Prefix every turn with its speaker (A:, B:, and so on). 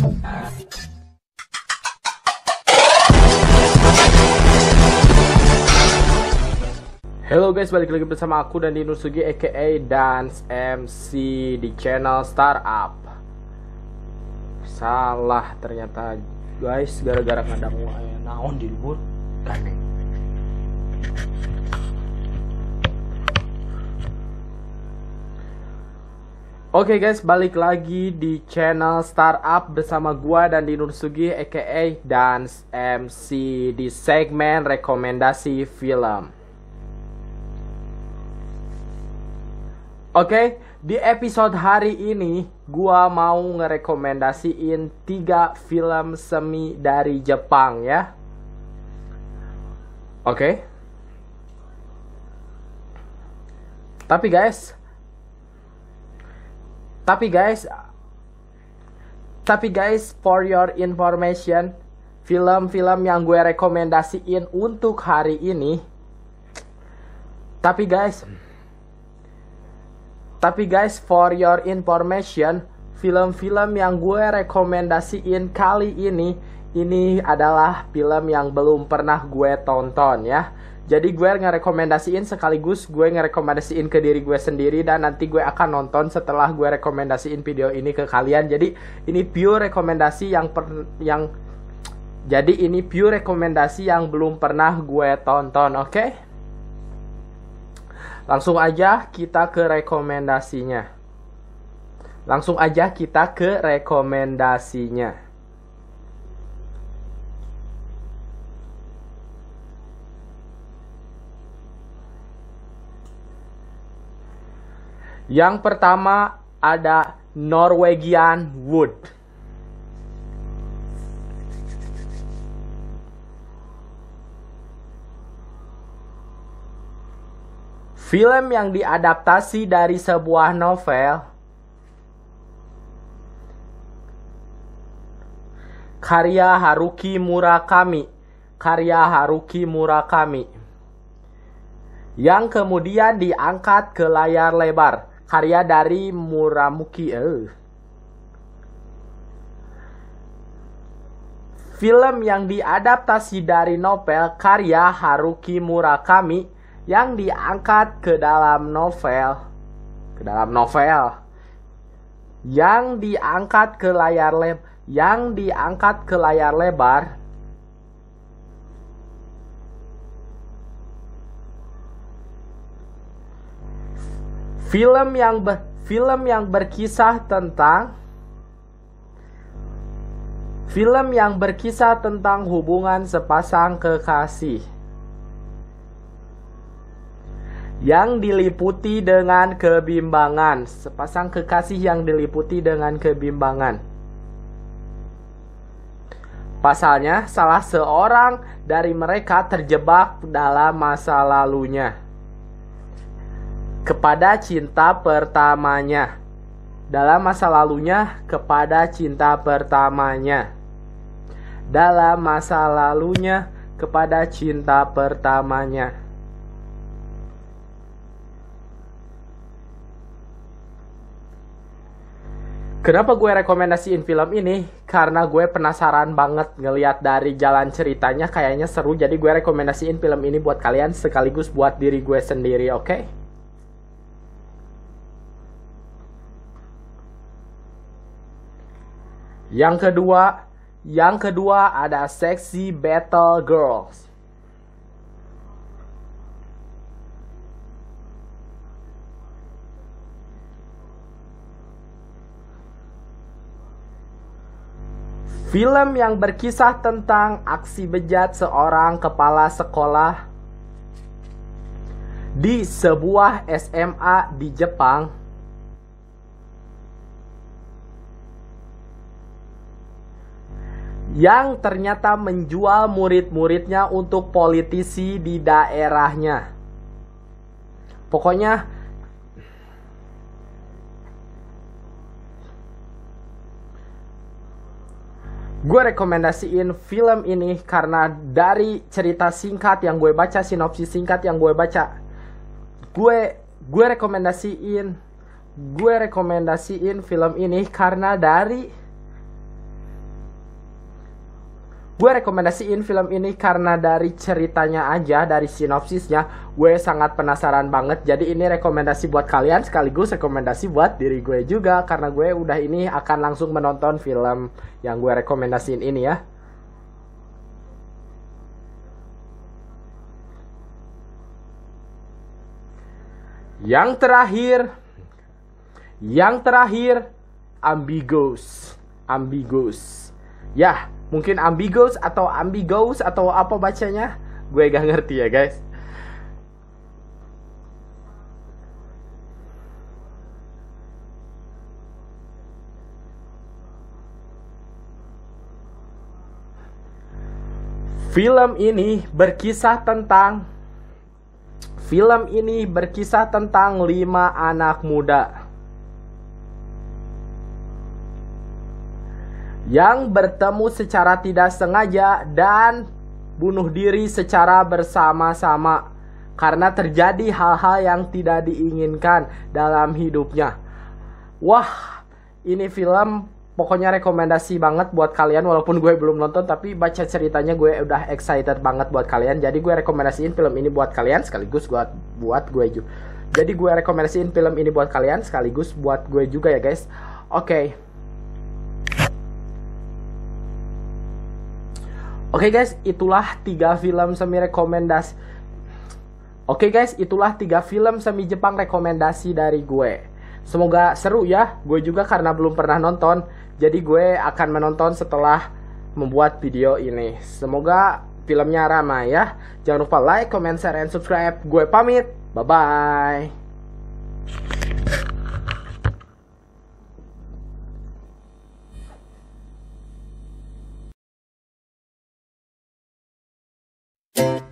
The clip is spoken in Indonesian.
A: Halo guys, balik lagi bersama aku dan Dino Sugi aka Dance MC di channel Startup. Salah ternyata guys, gara-gara ngadang naon di libur kaneng. Oke guys, balik lagi di channel Startup bersama gua dan Dino Sugi aka Dance MC di segmen rekomendasi film. Oke, di episode hari ini gua mau ngerekomendasiin 3 film semi dari Jepang ya. Oke. Tapi guys, for your information, film-film yang gue rekomendasiin untuk hari ini. Tapi guys, for your information, film-film yang gue rekomendasiin kali ini adalah film yang belum pernah gue tonton ya. Jadi gue ngerekomendasiin sekaligus gue ngerekomendasiin ke diri gue sendiri, dan nanti gue akan nonton setelah gue rekomendasiin video ini ke kalian. Jadi ini pure rekomendasi yang belum pernah gue tonton, oke? Langsung aja kita ke rekomendasinya. Yang pertama ada Norwegian Wood. Film yang diadaptasi dari sebuah novel karya Haruki Murakami yang kemudian diangkat ke layar lebar, karya dari Muramuki. Film yang diadaptasi dari novel karya Haruki Murakami yang diangkat ke dalam novel, yang diangkat ke layar lebar. Film yang berkisah tentang hubungan sepasang kekasih yang diliputi dengan kebimbangan. Pasalnya, salah seorang dari mereka terjebak dalam masa lalunya kepada cinta pertamanya. Kenapa gue rekomendasiin film ini? Karena gue penasaran banget ngelihat dari jalan ceritanya, kayaknya seru. Jadi gue rekomendasiin film ini buat kalian sekaligus buat diri gue sendiri, oke? Yang kedua ada Sexy Battle Girls. Film yang berkisah tentang aksi bejat seorang kepala sekolah di sebuah SMA di Jepang yang ternyata menjual murid-muridnya untuk politisi di daerahnya. Pokoknya gue rekomendasiin film ini karena dari cerita singkat yang gue baca, sinopsis singkat yang gue baca, gue rekomendasiin film ini karena dari Gue rekomendasiin film ini karena dari ceritanya aja, dari sinopsisnya, gue sangat penasaran banget. Jadi ini rekomendasi buat kalian sekaligus rekomendasi buat diri gue juga. Karena gue udah ini akan langsung menonton film yang gue rekomendasiin ini ya. Yang terakhir, Amigos. Ya, mungkin Amigos atau apa bacanya, gue gak ngerti ya guys. Film ini berkisah tentang 5 anak muda yang bertemu secara tidak sengaja dan bunuh diri secara bersama-sama karena terjadi hal-hal yang tidak diinginkan dalam hidupnya. Wah, ini film pokoknya rekomendasi banget buat kalian. Walaupun gue belum nonton, tapi baca ceritanya gue udah excited banget buat kalian. Jadi gue rekomendasiin film ini buat kalian sekaligus buat gue juga. Jadi gue rekomendasiin film ini buat kalian sekaligus buat gue juga ya guys. Oke guys, itulah 3 film semi rekomendasi. Itulah 3 film semi Jepang rekomendasi dari gue. Semoga seru ya. Gue juga karena belum pernah nonton, jadi gue akan menonton setelah membuat video ini. Semoga filmnya ramai ya. Jangan lupa like, comment, share, and subscribe. Gue pamit. Bye-bye.